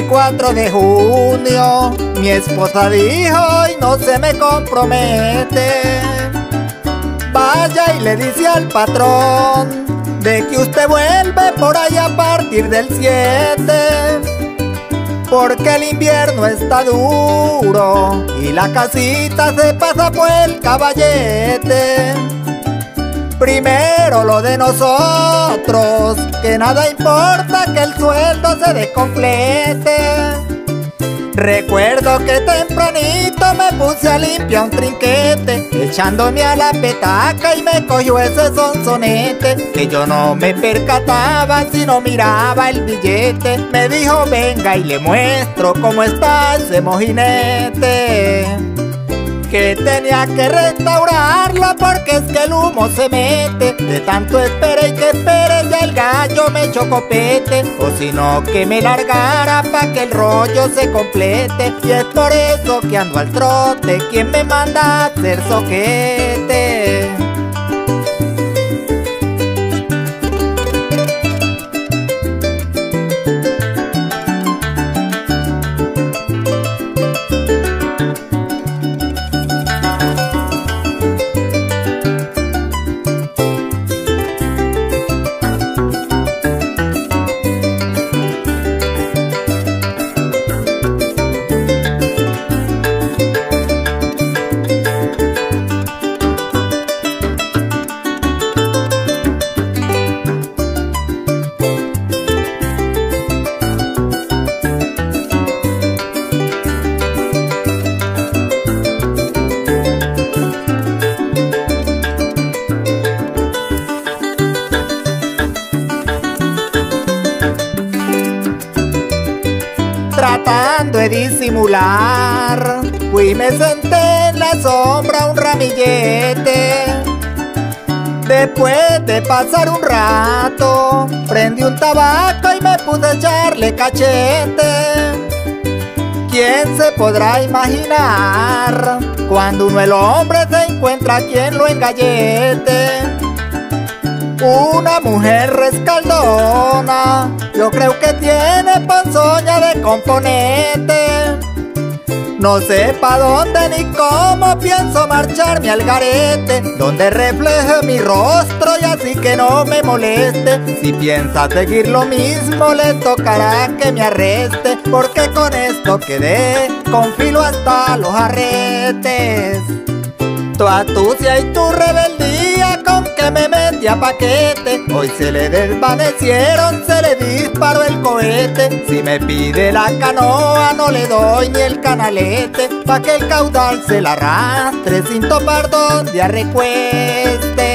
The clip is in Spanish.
4 de junio, mi esposa dijo y no se me compromete. Vaya y le dice al patrón de que usted vuelve por ahí a partir del 7, porque el invierno está duro y la casita se pasa por el caballete. Primero lo de nosotros, que nada importa que el sueldo se descomplete. Recuerdo que tempranito me puse a limpiar un trinquete, echándome a la petaca y me cogió ese sonsonete, que yo no me percataba si no miraba el billete. Me dijo venga y le muestro cómo está ese mojinete, que tenía que restaurarlo porque es que el humo se mete. De tanto espere y que espere ya el gallo me echó copete, o si no que me largara pa' que el rollo se complete. Y es por eso que ando al trote, quien me manda a hacer soquete. Tratando de disimular, fui y me senté en la sombra un ramillete. Después de pasar un rato, prendí un tabaco y me puse a echarle cachete. ¿Quién se podrá imaginar cuando uno el hombre se encuentra quien lo engallete? Una mujer rescaldona, yo creo que tiene ponzoña de componente. No sé pa' dónde ni cómo pienso marcharme al garete, donde refleje mi rostro y así que no me moleste. Si piensa seguir lo mismo le tocará que me arreste, porque con esto quedé con filo hasta los arretes. Tu astucia y tu rebeldía con que me metí a paquete, hoy se le desvanecieron, se le disparó el cohete. Si me pide la canoa no le doy ni el canalete, pa' que el caudal se la arrastre sin topar donde arrecueste.